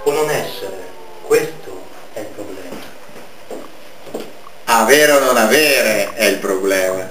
o non essere, questo è il problema. Avere o non avere è il problema.